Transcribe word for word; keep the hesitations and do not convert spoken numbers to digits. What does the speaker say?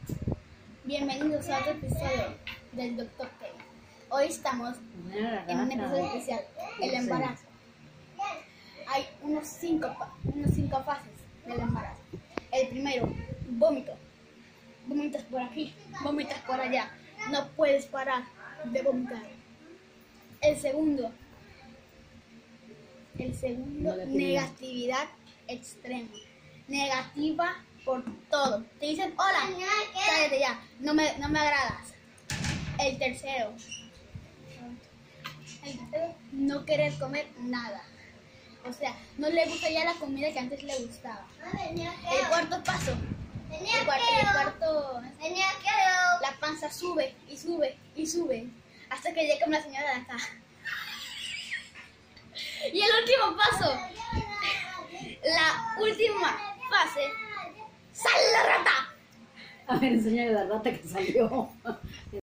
Bienvenidos a otro episodio del doctor K. Hoy estamos en un episodio especial, el embarazo. Hay unos cinco, unos cinco fases del embarazo. El primero, vómito. Vomitas por aquí, vomitas por allá. No puedes parar de vomitar. El segundo, el segundo, negatividad extrema. Negativa por todo. Te dicen, hola, cállate ya, no me, no me agradas. El tercero, el tercero, no querer comer nada. O sea, no le gusta ya la comida que antes le gustaba. El cuarto paso, el cuarto, el cuarto la panza sube y sube y sube hasta que llega una señora de acá. Y el último paso, la última fase, ¡sale la rata! A ver, enseñale la rata que salió.